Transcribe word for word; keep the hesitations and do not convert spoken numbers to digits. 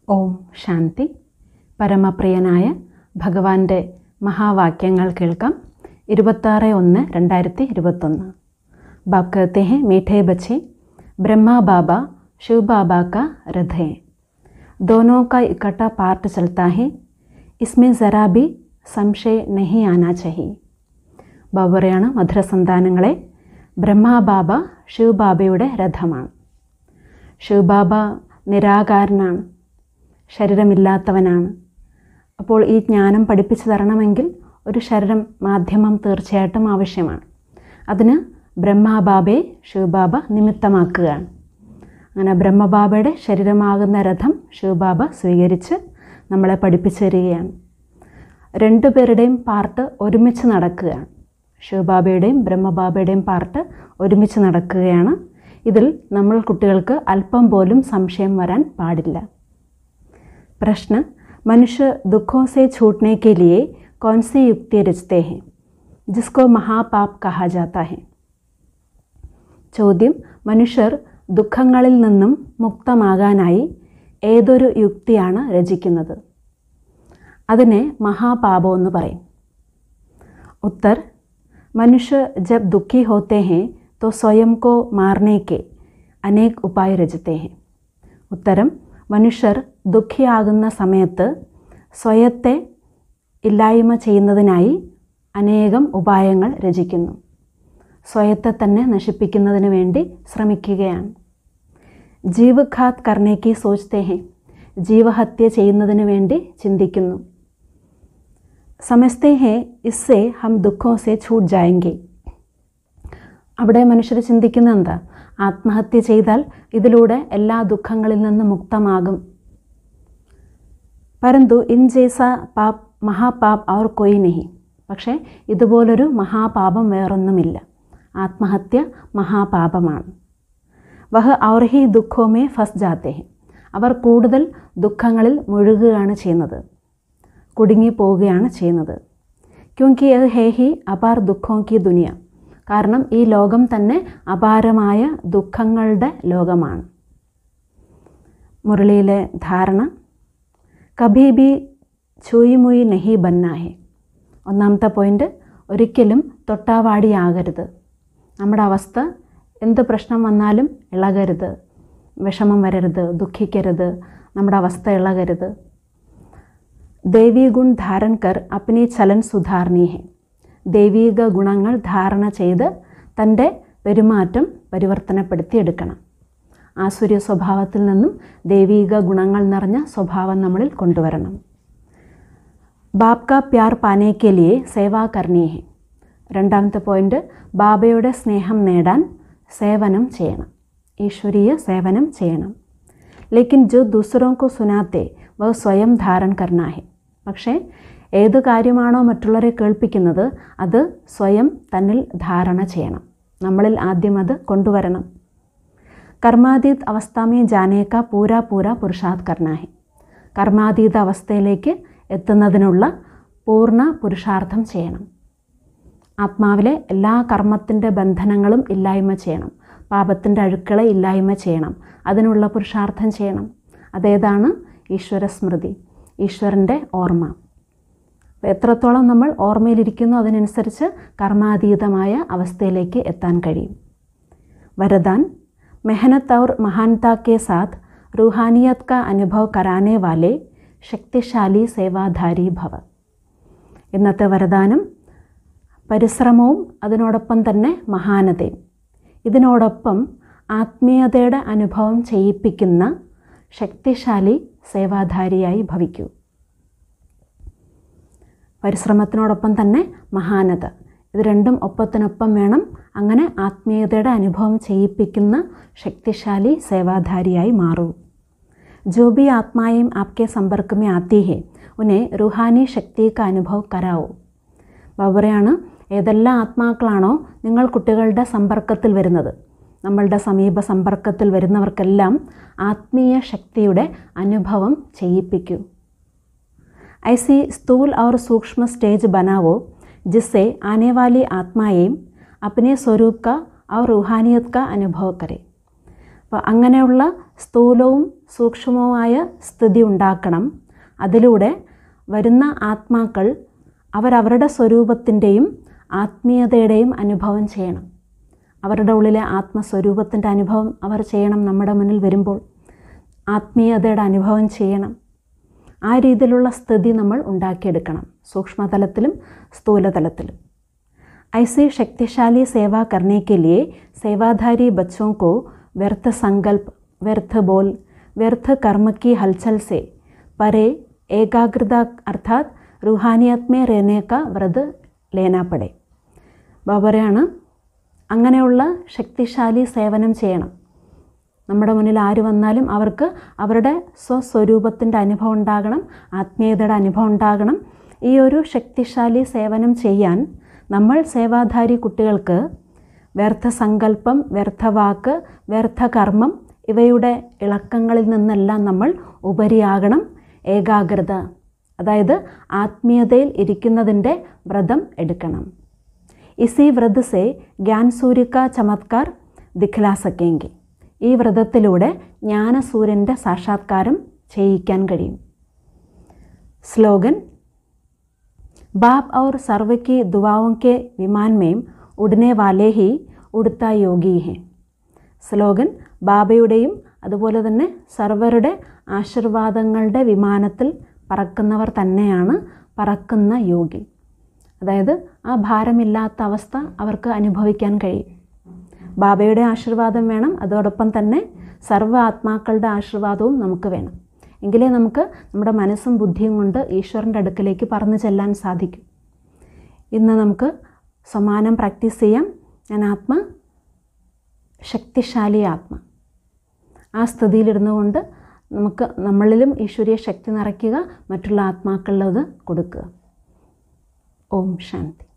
ഓം ശാന്തി. പരമപ്രിയനായ ഭഗവാന്റെ മഹാവാക്യങ്ങൾ കേൾക്കാം. ഇരുപത്താറ് ഒന്ന് രണ്ടായിരത്തി ഇരുപത്തൊന്ന്. ബാബ് कहते हैं, मीठे बच्चे, ब्रह्मा बाबा शिव बाबा का रथ है. दोनों का इकट्ठा पार्ट चलता है. इसमें ज़रा भी സംശയ नहीं आना चाहिए. ബാബ പറയാണ്, മധുരസന്താനങ്ങളെ, ബ്രഹ്മാ ബാബ ശിവ് ബാബയുടെ രഥമാണ്. ശിവ് ബാബ നിരാകാരനാണ്, ശരീരമില്ലാത്തവനാണ്. അപ്പോൾ ഈ ജ്ഞാനം പഠിപ്പിച്ചു തരണമെങ്കിൽ ഒരു ശരീരം മാധ്യമം തീർച്ചയായിട്ടും ആവശ്യമാണ്. അതിന് ബ്രഹ്മാബാബയെ ശിവബാബ നിമിത്തമാക്കുകയാണ്. അങ്ങനെ ബ്രഹ്മബാബയുടെ ശരീരമാകുന്ന രഥം ശിവബാബ സ്വീകരിച്ച് നമ്മളെ പഠിപ്പിച്ചു തരികയാണ്. രണ്ടുപേരുടെയും പാർട്ട് ഒരുമിച്ച് നടക്കുകയാണ്. ശിവബാബയുടെയും ബ്രഹ്മബാബയുടെയും പാർട്ട് ഒരുമിച്ച് നടക്കുകയാണ്. ഇതിൽ നമ്മൾ കുട്ടികൾക്ക് അല്പം പോലും സംശയം വരാൻ പാടില്ല. प्रश्न, मनुष्य दुखों से छूटने के लिए कौन सी युक्ति रचते हैं जिसको महापाप कहा जाता है? ചോദ്യം, മനുഷ്യർ ദുഃഖങ്ങളിൽ നിന്നും മുക്തമാകാനായി ഏതൊരു യുക്തിയാണ് രചിക്കുന്നത്? അതിനെ മഹാപാപം എന്ന് പറയും. ഉത്തർ, മനുഷ്യ ജബ് ദുഃഖി ഹോത്തെ ഹൈ തോ സ്വയം കോ മാർനെ കെ അനേക് ഉപായ രചത്തെ ഹൈ. ഉത്തരം, മനുഷ്യർ ദുഃഖിയാകുന്ന സമയത്ത് സ്വയത്തെ ഇല്ലായ്മ ചെയ്യുന്നതിനായി അനേകം ഉപായങ്ങൾ രചിക്കുന്നു. സ്വയത്തെ തന്നെ നശിപ്പിക്കുന്നതിന് വേണ്ടി ശ്രമിക്കുകയാണ്. ജീവഘാത് കർണേക്ക് സോച്തേ ഹെ, ജീവഹത്യ ചെയ്യുന്നതിന് വേണ്ടി ചിന്തിക്കുന്നു. സമസ്തേ ഹെ ഇസ്സേ ഹം ദുഃഖോ സെ ഛൂട്ട് ജായെങ്കെ. അവിടെ മനുഷ്യർ ചിന്തിക്കുന്ന എന്താ? ആത്മഹത്യ ചെയ്താൽ ഇതിലൂടെ എല്ലാ ദുഃഖങ്ങളിൽ നിന്നും മുക്തമാകും. പരന്തു ഇൻ ജൈസ പാപ് മഹാപാപ് ഔർ കോയി നഹി. പക്ഷേ ഇതുപോലൊരു മഹാപാപം വേറൊന്നുമില്ല. ആത്മഹത്യ മഹാപാപമാണ്. വഹ ഔർ ഹി ദുഃഖോമേ ഫസ് ജാത്തെ ഹെ. അവർ കൂടുതൽ ദുഃഖങ്ങളിൽ മുഴുകുകയാണ് ചെയ്യുന്നത്, കുടുങ്ങിപ്പോവുകയാണ് ചെയ്യുന്നത്. ക്യോങ്കി യഹ് ഹേ ഹി അപാർ ദുഃഖോ കി ദുനിയ. കാരണം ഈ ലോകം തന്നെ അപാരമായ ദുഃഖങ്ങളുടെ ലോകമാണ്. മുരളിയിലെ ധാരണ, കഭി ബി ചൂയി മുയി നഹി ബന്നാ ഹെ. ഒന്നാമത്തെ പോയിൻ്റ്, ഒരിക്കലും തൊട്ടാവാടിയാകരുത്. നമ്മുടെ അവസ്ഥ എന്ത് പ്രശ്നം വന്നാലും ഇളകരുത്, വിഷമം വരരുത്, ദുഃഖിക്കരുത്, നമ്മുടെ അവസ്ഥ ഇളകരുത്. ദേവീ ഗുൺ ധാരൺ കർ അപ്നി ചലൻ സുധാർണി ഹെ. ദൈവീക ഗുണങ്ങൾ ധാരണ ചെയ്ത് തൻ്റെ പെരുമാറ്റം പരിവർത്തനപ്പെടുത്തിയെടുക്കണം. ആസുര്യ സ്വഭാവത്തിൽ നിന്നും ദൈവീക ഗുണങ്ങൾ നിറഞ്ഞ സ്വഭാവം നമ്മളിൽ കൊണ്ടുവരണം. ബാബ് കാ പ്യാർ പാനെ കെ ലിയെ സേവാ കർണി ഹെ. രണ്ടാമത്തെ പോയിൻ്റ്, ബാബയുടെ സ്നേഹം നേടാൻ സേവനം ചെയ്യണം, ഈശ്വരീയ സേവനം ചെയ്യണം. ലേക്കിൻ ജോ ദൂസറോ കോ സുനാത്തെ വ സ്വയം ധാരൺ കർണ ഹെ. പക്ഷേ ഏത് കാര്യമാണോ മറ്റുള്ളവരെ കേൾപ്പിക്കുന്നത് അത് സ്വയം തന്നിൽ ധാരണ ചെയ്യണം. നമ്മളിൽ ആദ്യം അത് കൊണ്ടുവരണം. കർമാതീത് അവസ്ഥാമേ ജാനേക്ക പൂരാ പൂരാ പുരുഷാത് കർണ ഹെ. കർമാതീത അവസ്ഥയിലേക്ക് എത്തുന്നതിനുള്ള പൂർണ്ണ പുരുഷാർത്ഥം ചെയ്യണം. ആത്മാവിലെ എല്ലാ കർമ്മത്തിൻ്റെ ബന്ധനങ്ങളും ഇല്ലായ്മ ചെയ്യണം, പാപത്തിൻ്റെ അഴുക്കളെ ഇല്ലായ്മ ചെയ്യണം. അതിനുള്ള പുരുഷാർത്ഥം ചെയ്യണം. അതേതാണ്? ഈശ്വരസ്മൃതി, ഈശ്വരൻ്റെ ഓർമ്മ. എത്രത്തോളം നമ്മൾ ഓർമ്മയിലിരിക്കുന്നു അതിനനുസരിച്ച് കർമാതീതമായ അവസ്ഥയിലേക്ക് എത്താൻ കഴിയും. വരദാൻ, മെഹനത്ത് ഔർ മഹാനത കെ സാത്ത് रूहानियत का അനുഭവ कराने वाले ശക്തിശാലി സേവാധാരി ഭവ. ഇന്നത്തെ വരദാനം, പരിശ്രമവും അതിനോടൊപ്പം തന്നെ മഹാനതയും, ഇതിനോടൊപ്പം ആത്മീയതയുടെ അനുഭവം ചെയ്യിപ്പിക്കുന്ന ശക്തിശാലി സേവാധാരിയായി ഭവിക്കൂ. പരിശ്രമത്തിനോടൊപ്പം തന്നെ മഹാനത, ഇത് രണ്ടും ഒപ്പത്തിനൊപ്പം വേണം. അങ്ങനെ ആത്മീയതയുടെ അനുഭവം ചെയ്യിപ്പിക്കുന്ന ശക്തിശാലി സേവാധാരിയായി മാറൂ. जो भी आत्माएं आपके संपर्क में आती है उन्हें रूहानी शक्ति का അനുഭവ कराओ. ബാബറയാണ്, ഏതെല്ലാം ആത്മാക്കളാണോ നിങ്ങൾ കുട്ടികളുടെ സമ്പർക്കത്തിൽ വരുന്നത്, നമ്മളുടെ സമീപ സമ്പർക്കത്തിൽ വരുന്നവർക്കെല്ലാം ആത്മീയ ശക്തിയുടെ അനുഭവം ചെയ്യിപ്പിക്കൂ. ऐसी स्थूल और सूक्ष्म स्टेज बनाओ जिससे आने वाली आत्माएं अपने स्वरूप का और रूहानियत का अनुभव करें. അപ്പോൾ അങ്ങനെയുള്ള സ്ഥൂലവും സൂക്ഷ്മവുമായ സ്ഥിതി ഉണ്ടാക്കണം. അതിലൂടെ വരുന്ന ആത്മാക്കൾ അവരവരുടെ സ്വരൂപത്തിൻ്റെയും ആത്മീയതയുടെയും അനുഭവം ചെയ്യണം. അവരുടെ ഉള്ളിലെ ആത്മസ്വരൂപത്തിൻ്റെ അനുഭവം അവർ ചെയ്യണം. നമ്മുടെ മുന്നിൽ വരുമ്പോൾ ആത്മീയതയുടെ അനുഭവം ചെയ്യണം. ആ രീതിയിലുള്ള സ്ഥിതി നമ്മൾ ഉണ്ടാക്കിയെടുക്കണം, സൂക്ഷ്മതലത്തിലും സ്ഥൂലതലത്തിലും. ऐसी शक्तिशाली सेवा करने के लिए सेवाधारी बच्चों को व्यर्थ संकल्प, व्यर्थ बोल, व्यर्थ कर्म की हलचल से परे एकाग्रता अर्थात रूहानियत में रहने का व्रत लेना पड़े. ബാബറയാണ് അങ്ങനെയുള്ള ശക്തിശാലി സേവനം ചെയ്യണം. നമ്മുടെ മുന്നിൽ ആര് വന്നാലും അവർക്ക് അവരുടെ സ്വസ്വരൂപത്തിൻ്റെ അനുഭവം ഉണ്ടാകണം, ആത്മീയതയുടെ അനുഭവം ഉണ്ടാകണം. ഈ ഒരു ശക്തിശാലി സേവനം ചെയ്യാൻ നമ്മൾ സേവാധാരി കുട്ടികൾക്ക് വ്യർത്ഥ സങ്കല്പം, വ്യർത്ഥ വാക്ക്, വ്യർത്ഥ കർമ്മം ഇവയുടെ ഇളക്കങ്ങളിൽ നിന്നെല്ലാം നമ്മൾ ഉപരിയാകണം. ഏകാഗ്രത, അതായത് ആത്മീയതയിൽ ഇരിക്കുന്നതിൻ്റെ വ്രതം എടുക്കണം. ഇസി വ്രത് സേ ജ്ഞാൻ സൂര്യ കാ ചമത്കാർ ദിഖ്ലാ സക്കേങ്കി. ഈ വ്രതത്തിലൂടെ ജ്ഞാനസൂര്യൻ്റെ സാക്ഷാത്കാരം ചെയ്യിക്കാൻ കഴിയും. സ്ലോഗൻ: बाप और सर्व की दुआओं के विमान में उड़ने वाले ही उड़ता യോഗി हैं. സ്ലോഗൻ: ബാബയുടെയും അതുപോലെ തന്നെ സർവരുടെ ആശീർവാദങ്ങളുടെ വിമാനത്തിൽ പറക്കുന്നവർ തന്നെയാണ് പറക്കുന്ന യോഗി. അതായത് ആ ഭാരമില്ലാത്ത അവസ്ഥ അവർക്ക് അനുഭവിക്കാൻ കഴിയും. ബാബയുടെ ആശീർവാദം വേണം, അതോടൊപ്പം തന്നെ സർവ്വ ആത്മാക്കളുടെ ആശീർവാദവും നമുക്ക് വേണം. എങ്കിലേ നമുക്ക് നമ്മുടെ മനസ്സും ബുദ്ധിയും കൊണ്ട് ഈശ്വരൻ്റെ അടുക്കലേക്ക് പറന്നു ചെല്ലാൻ സാധിക്കും. ഇന്ന് നമുക്ക് സമാനം പ്രാക്ടീസ് ചെയ്യാം. ഞാൻ ആത്മ, ശക്തിശാലി ആത്മ. ആ സ്ഥിതിയിലിരുന്നു കൊണ്ട് നമുക്ക് നമ്മളിലും ഈശ്വരീയ ശക്തി നിറയ്ക്കുക, മറ്റുള്ള ആത്മാക്കളിലത് കൊടുക്കുക. ഓം ശാന്തി.